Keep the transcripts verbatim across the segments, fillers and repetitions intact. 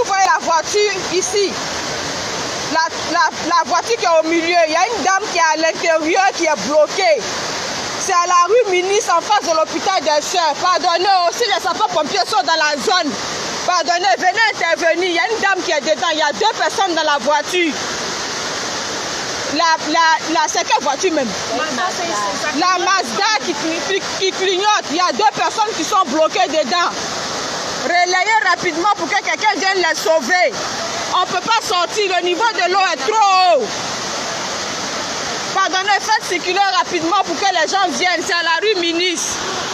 voyez la voiture ici, la, la, la voiture qui est au milieu, il y a une dame qui est à l'intérieur qui est bloquée. C'est à la rue Ministre en face de l'hôpital des Sœurs. Pardonnez, aussi les sapeurs-pompiers sont dans la zone. Pardonnez, venez intervenir. Il y a une dame qui est dedans. Il y a deux personnes dans la voiture. La, la, la c'est quelle voiture même? La Mazda qui, qui, qui clignote. Il y a deux personnes qui sont bloquées dedans. Relayez rapidement pour que quelqu'un vienne les sauver. On ne peut pas sortir. Le niveau de l'eau est trop haut. Pardonnez, faites circuler rapidement pour que les gens viennent. C'est à la rue Ministre.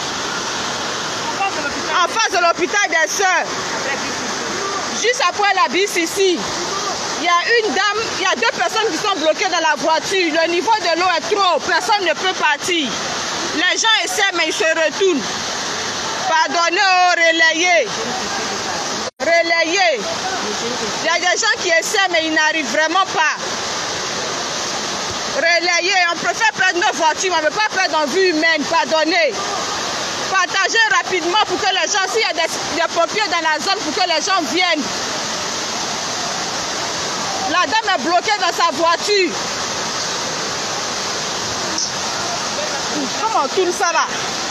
En face de l'hôpital des Sœurs. Juste après la bus ici. Il y a une dame, il y a deux personnes qui sont bloquées dans la voiture. Le niveau de l'eau est trop haut. Personne ne peut partir. Les gens essaient, mais ils se retournent. Pardonnez, oh, relayez. Relayez. Il y a des gens qui essaient, mais ils n'arrivent vraiment pas. Relayez, on préfère prendre nos voitures, on ne peut pas perdre en vue humaine, pardonnez. Partagez rapidement pour que les gens, s'il y a des, des pompiers dans la zone, pour que les gens viennent. La dame est bloquée dans sa voiture. Comment on tourne ça là?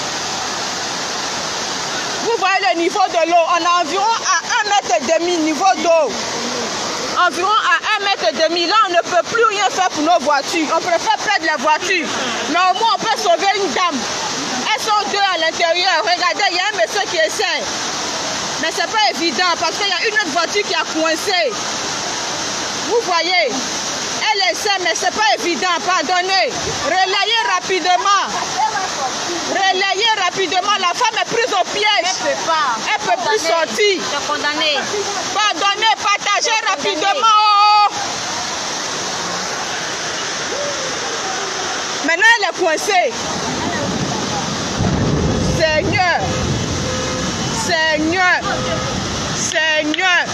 Vous voyez le niveau de l'eau, on a environ à un mètre et demi niveau d'eau. Environ à un mètre et demi. Là, on ne peut plus rien faire pour nos voitures. On préfère perdre les voitures. Mais au moins, on peut sauver une dame. Elles sont deux à l'intérieur. Regardez, il y a un monsieur qui essaie. Mais ce n'est pas évident parce qu'il y a une autre voiture qui a coincé. Vous voyez, elle essaie, mais ce n'est pas évident. Pardonnez. Relayez rapidement. Relayez rapidement. La femme est prise au piège. Elle ne peut pas. Elle ne peut plus sortir. Condamnée. Pardonnez, partagez rapidement. Oh. Maintenant, elle est coincée. Seigneur. Seigneur. Seigneur.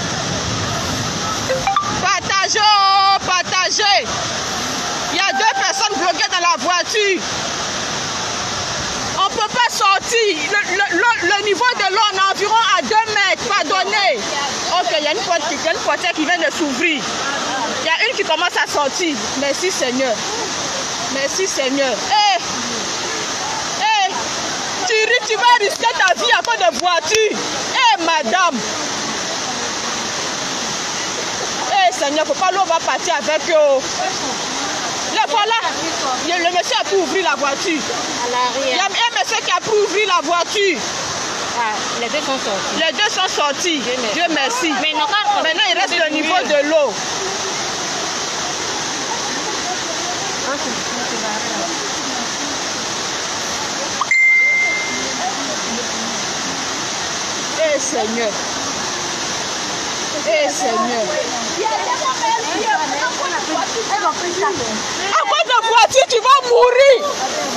Partagez, oh, partagez. Il y a deux personnes bloquées dans la voiture. On ne peut pas sortir. Le, le, le, le niveau de l'eau est environ à deux mètres. Pardonnez. Ok, il y a une porte qui, une portière qui vient de s'ouvrir. Il y a une qui commence à sortir. Merci Seigneur. Merci Seigneur. Hé, hey. Hé, hey. tu, tu vas risquer ta vie à cause de voiture. Hé, hey, madame. Hé, hey, Seigneur, faut pas l'eau va partir avec eux. Le voilà, le monsieur a pu ouvrir la voiture. Il y a un monsieur qui a pu ouvrir la voiture. Ah, les deux sont sortis. Les deux sont sortis. Dieu merci. Dieu merci. Mais non, quand maintenant, il reste le niveau de l'eau. Eh Seigneur. Eh Seigneur. À cause de voiture, tu vas mourir.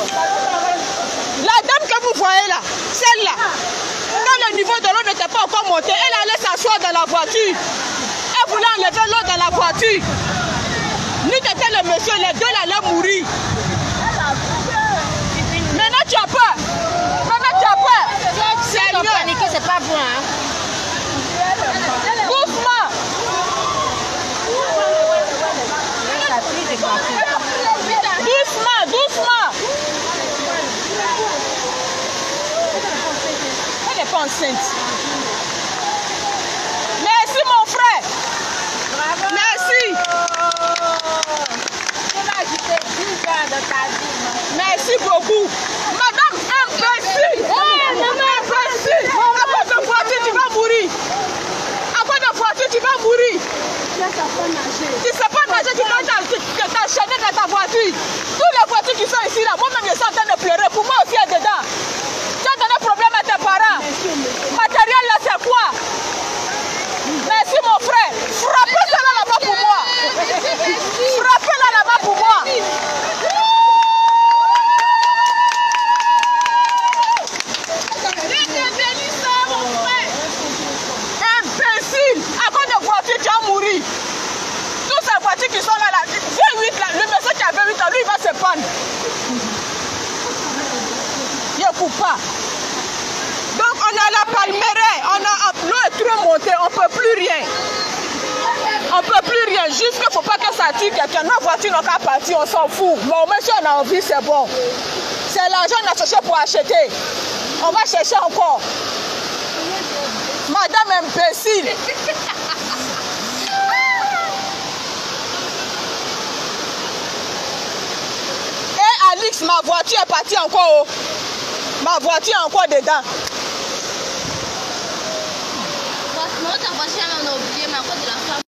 La dame que vous voyez là, celle-là, quand le niveau de l'eau n'était pas encore monté, elle allait s'asseoir dans la voiture. Elle voulait enlever l'eau dans la voiture. Nous étions le monsieur, les deux allaient mourir. Maintenant tu as peur. Maintenant tu as peur. Seigneur. C'est pas bon, hein? Doucement. Doucement, doucement. Elle n'est pas enceinte. Merci mon frère. Bravo. Merci. Merci beaucoup. Madame imbécile. Oh, maman imbécile. À cause de voiture, tu vas mourir. À cause de voiture, tu vas mourir. Tu ne sais pas nager, tu vas t'enchaîner dans ta voiture. Toutes les voitures qui sont ici, là, moi-même, je suis en train de pleurer. Pour moi aussi, elle est dedans. Tu as donné problème à tes parents. Matériel, là, c'est quoi? Merci, mon frère. Frappez ça là-bas pour moi. Frappez là là-bas pour moi. Imbécile. À cause de voiture, tu vas mourir. Toutes ces voitures qui sont là, là, vingt-huit là, le monsieur qui a vingt-huit ans, lui, il va se prendre. Il ne coupe pas. Donc, on a la palmeraie, on a l'eau est trop montée, on ne peut plus rien. On ne peut plus rien. Juste qu'il ne faut pas que ça tue quelqu'un. Nos voitures n'ont qu'à partir, on s'en fout. Bon, même si on a envie, c'est bon. C'est l'argent qu'on a cherché pour acheter. On va chercher encore. Madame imbécile. Et Alix, ma voiture est partie encore. Ma voiture est encore dedans. Ta voiture, on a oublié, mais à cause de la femme.